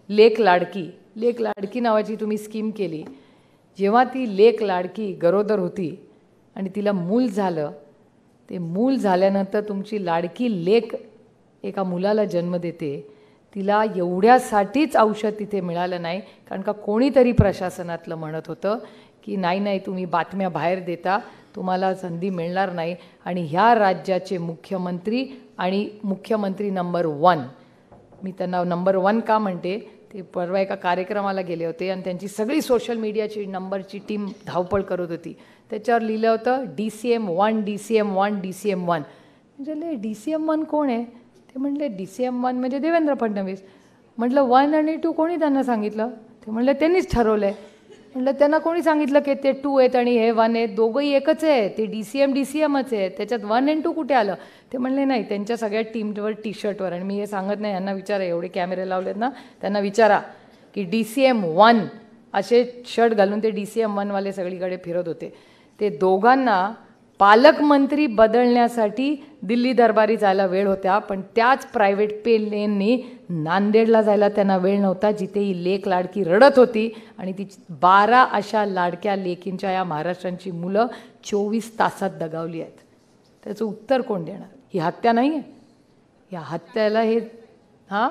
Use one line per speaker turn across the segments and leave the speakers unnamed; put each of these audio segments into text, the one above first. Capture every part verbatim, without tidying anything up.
लेक लाडकी लेक लाडकी नावाची तुम्ही स्कीम केली. जेव्हा ती लेक लाडकी गरोदर होती आणि तिला मूल झालं, ते मूल झाल्यानंतर तुमची लाडकी लेक एका मुलाला जन्म देते, तिला एवढ्यासाठीच औषध तिथे मिळालं नाही, कारण का कोणीतरी प्रशासनातलं म्हणत होतं की नाही नाही तुम्ही बातम्या बाहेर देता, तुम्हाला संधी मिळणार नाही. आणि ह्या राज्याचे मुख्यमंत्री आणि मुख्यमंत्री नंबर वन, मी त्यांना नंबर वन का म्हणते, ते परवा एका कार्यक्रमाला गेले होते आणि त्यांची सगळी सोशल मीडियाची नंबरची टीम धावपळ करत होती. त्याच्यावर लिहिलं होतं D C M one D C M one D C M one. म्हणजे डी सी एम वन कोण आहे? ते म्हणले डी सी एम वन म्हणजे देवेंद्र फडणवीस. म्हटलं वन आणि टू कोणी त्यांना सांगितलं? ते म्हणले त्यांनीच ठरवलं आहे. म्हटलं त्यांना कोणी सांगितलं की ते टू आहेत आणि हे वन आहेत? दोघंही एकच आहे, ते D C M D C एमच आहे, त्याच्यात वन अँड टू कुठे आलं? ते म्हणले नाही, त्यांच्या सगळ्या टीमवर टी शर्टवर. आणि मी हे सांगत नाही, यांना विचारा, एवढे कॅमेरे लावलेत ना, त्यांना विचारा की डी सी एम वन असे शर्ट घालून ते डी सी एम वनवाले सगळीकडे फिरत होते. ते दोघांना पालकमंत्री बदलण्यासाठी दिल्ली दरबारी जायला वेळ होत्या, पण त्याच प्रायव्हेट प्लेननी नांदेडला जायला त्यांना वेळ नव्हता, जिथे ही लेक लाडकी रडत होती. आणि ती बारा अशा लाडक्या लेकींच्या या महाराष्ट्रांची मुलं चोवीस तासात दगावली आहेत. त्याचं उत्तर कोण देणार? ही हत्या नाही आहे? या हत्याला हे हां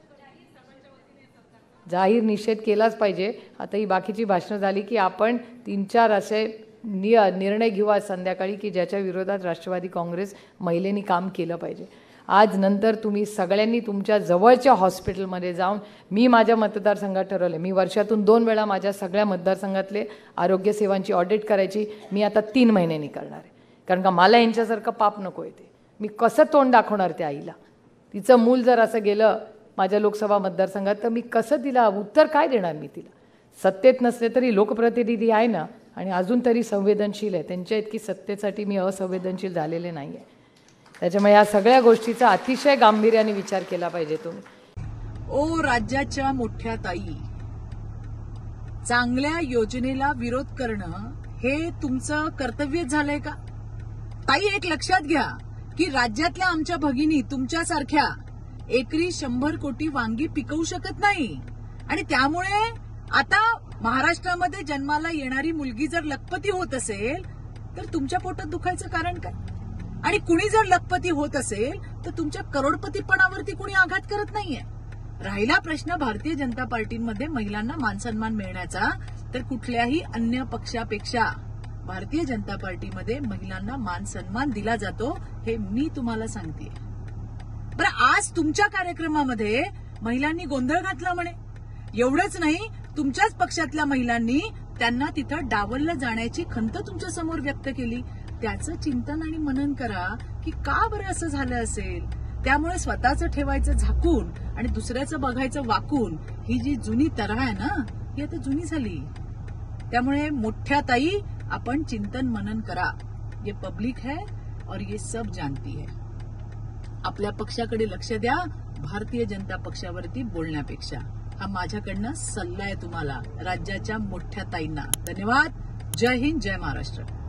जाहीर निषेध केलाच पाहिजे. आता ही बाकीची भाषणं झाली की आपण तीन चार असे नि निर्णय घेऊ आज संध्याकाळी की ज्याच्या विरोधात राष्ट्रवादी काँग्रेस महिलेनी काम केलं पाहिजे. आज नंतर तुम्ही सगळ्यांनी तुमच्या जवळच्या हॉस्पिटलमध्ये जाऊन, मी माझ्या मतदारसंघात ठरवले, मी वर्षातून दोन वेळा माझ्या सगळ्या मतदारसंघातले आरोग्य सेवांची ऑडिट करायची. मी आता तीन महिन्यांनी करणार आहे, कारण का मला यांच्यासारखं पाप नको येते. मी कसं तोंड दाखवणार त्या आईला? तिचं मूल जर असं गेलं माझ्या लोकसभा मतदारसंघात तर मी कसं तिला उत्तर काय देणार? मी तिला सत्तेत नसले तरी लोकप्रतिनिधी आहे ना, आणि अजून तरी संवेदनशील आहे. त्यांच्या इतकी सत्तेसाठी मी असंवेदनशील झालेले नाही आहे. त्याच्यामुळे या सगळ्या गोष्टीचा अतिशय गांभीर्याने विचार केला पाहिजे तुम्ही.
ओ राज्याच्या मोठ्या ताई, चांगल्या योजनेला विरोध करणं हे तुमचं कर्तव्य झालंय का? ताई, एक लक्षात घ्या की राज्यातल्या आमच्या भगिनी तुमच्यासारख्या एकरी शंभर कोटी वांगी पिकवू शकत नाही. आणि त्यामुळे आता महाराष्ट्रामध्ये जन्माला येणारी मुलगी जर लखपती होत असेल तर तुमच्या पोटात दुखायचं कारण काय? आणि कुणी जर लखपती होत असेल तर तुमच्या करोडपतीपणावरती कुणी आघात करत नाहीये. राहिला प्रश्न भारतीय जनता पार्टीमध्ये महिलांना मानसन्मान मिळण्याचा, तर कुठल्याही अन्य पक्षापेक्षा भारतीय जनता पार्टीमध्ये महिलांना मानसन्मान दिला जातो, हे मी तुम्हाला सांगते. बरं, आज तुमच्या कार्यक्रमामध्ये महिलांनी गोंधळ घातला म्हणे. एवढंच नाही, तुमच्याच पक्षातल्या महिलांनी त्यांना तिथं डावललं जाण्याची खंत तुमच्या समोर व्यक्त केली. त्याचं चिंतन आणि मनन करा की का बरं असं झालं असेल. त्यामुळे स्वतःचं ठेवायचं झाकून आणि दुसऱ्याचं बघायचं वाकून, ही जी जुनी तऱ्हा आहे ना, ही आता जुनी झाली. त्यामुळे मोठ्या ताई, आपण चिंतन मनन करा. ये पब्लिक है और ये सब जानती है. आपल्या पक्षाकडे लक्ष द्या भारतीय जनता पक्षावरती बोलण्यापेक्षा. हा माझ्याकडनं सल्ला आहे तुम्हाला, राज्याच्या मोठ्या ताईंना. धन्यवाद. जय हिंद, जय महाराष्ट्र.